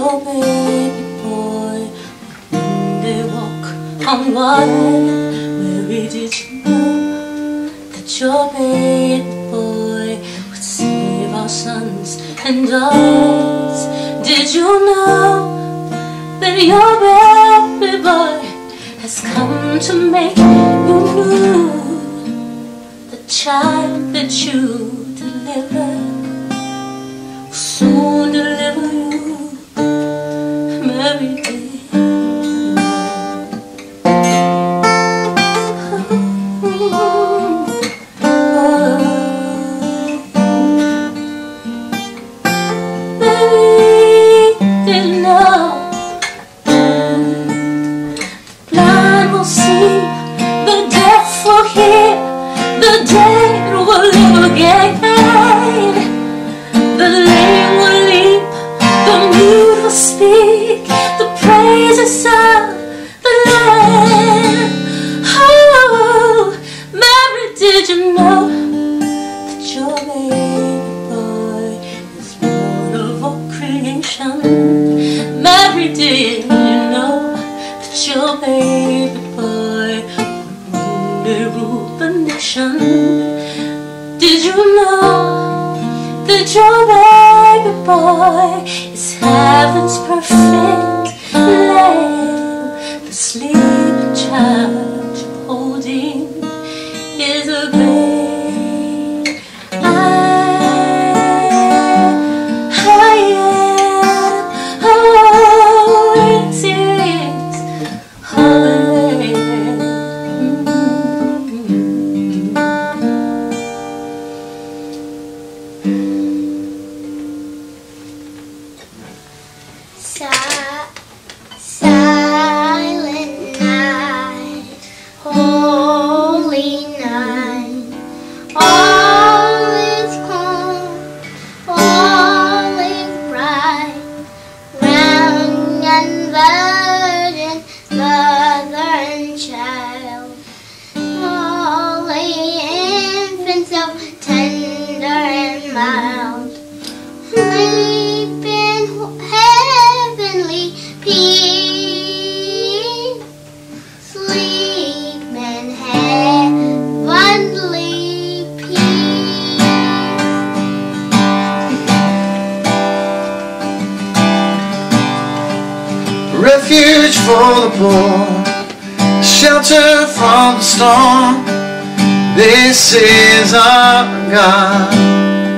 your baby boy when they walk on water. Mary, did you know that your baby boy would save our sons and daughters? Did you know that your baby boy has come to make you new? The child that you delivered will soon deliver you. Mary, did you know? Mary, did you know? The blind will see, the deaf will hear, the dead will live again. The lame will leap, the mute will speak, the praises of the Lamb. Oh, Mary, did you know that your baby boy is Lord of all creation? Mary, did you know that your baby boy would one day rule the nation? Did you know that your baby boy is heaven's perfect lamb? The sleeping child you're holding is a babe. I am, oh, yes, yes, hallelujah. Silent night, holy night, all is calm, all is bright, round and virgin, mother and child, holy infant, so tender and mild, sleep in heavenly peace, sleep in heavenly peace. Refuge for the poor, shelter from the storm. This is our God.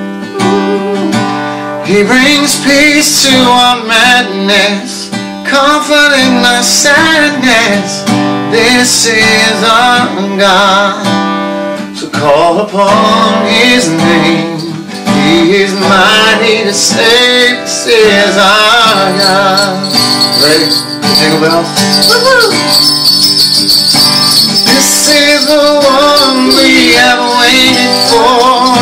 He brings peace to our madness, comforting our sadness. This is our God. So call upon His name. He is mighty to save. This is our God. Ready? Jingle bells. This is the one we have waited for.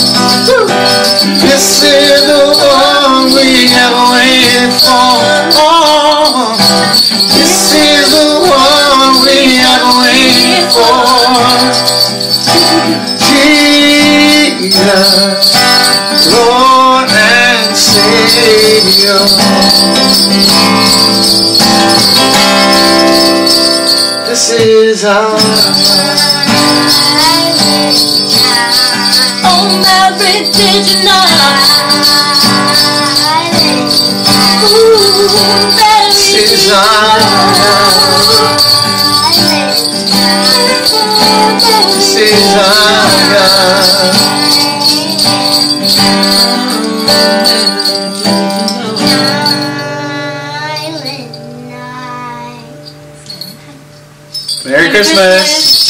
This is the one we have waited for. Oh, this is the one we have waited for. Jesus, Lord and Savior. This is our Oh, Mary, did you know? Ooh, Mary, this is our this is our God. Merry Christmas.